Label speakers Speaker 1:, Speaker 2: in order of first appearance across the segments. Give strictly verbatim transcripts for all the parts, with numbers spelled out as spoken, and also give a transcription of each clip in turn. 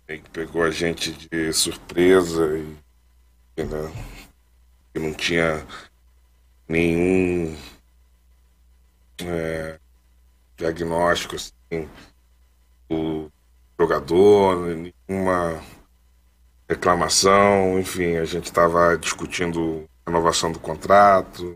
Speaker 1: meio que pegou a gente de surpresa e, né, e não tinha nenhum é, diagnóstico assim, do jogador, nenhuma reclamação, enfim, a gente estava discutindo a renovação do contrato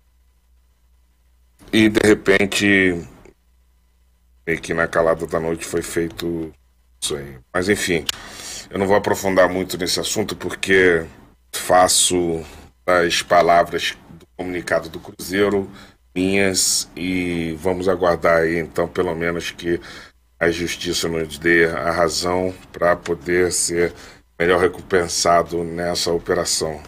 Speaker 1: e de repente, meio que na calada da noite foi feito isso aí. Mas enfim, eu não vou aprofundar muito nesse assunto porque faço as palavras do comunicado do Cruzeiro minhas e vamos aguardar aí então pelo menos que a justiça nos dê a razão para poder ser melhor recompensado nessa operação.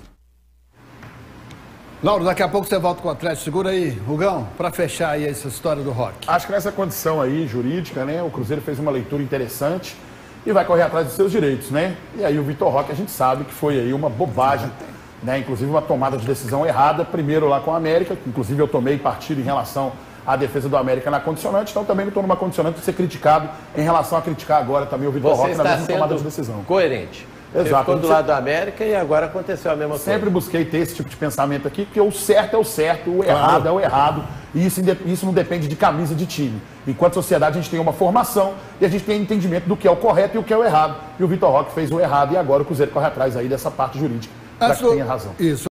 Speaker 2: Lauro, daqui a pouco você volta com o Atlético. Segura aí, Rugão, para fechar aí essa história do Roque.
Speaker 3: Acho que nessa condição aí, jurídica, né, o Cruzeiro fez uma leitura interessante e vai correr atrás dos seus direitos, né? E aí o Vitor Roque, a gente sabe que foi aí uma bobagem, né? Inclusive uma tomada de decisão errada, primeiro lá com a América, inclusive eu tomei partido em relação à defesa do América na condicionante, então também não estou numa condicionante de ser criticado em relação a criticar agora também o Vitor Roque na mesma tomada de decisão.
Speaker 4: Coerente.
Speaker 3: Exato.
Speaker 4: Ele ficou do lado da América e agora aconteceu a mesma coisa.
Speaker 3: Sempre busquei ter esse tipo de pensamento aqui, porque o certo é o certo, o errado
Speaker 2: Claro.
Speaker 3: é o errado, e isso, isso não depende de camisa de time. Enquanto sociedade, a gente tem uma formação e a gente tem entendimento do que é o correto e o que é o errado. E o Vitor Roque fez o errado e agora o Cruzeiro corre atrás aí dessa parte jurídica, para que tenha razão.
Speaker 2: Isso.